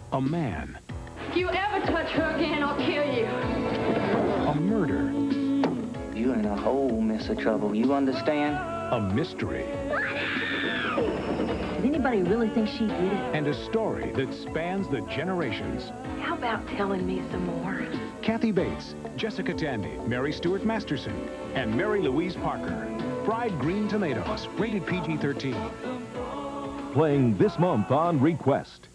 A man. If you ever touch her again, I'll kill you. A murder. You're in a whole mess of trouble, you understand? A mystery. Does anybody really think she did it? And a story that spans the generations. How about telling me some more? Kathy Bates, Jessica Tandy, Mary Stuart Masterson, and Mary Louise Parker. Fried Green Tomatoes, rated PG-13. Playing this month on Request.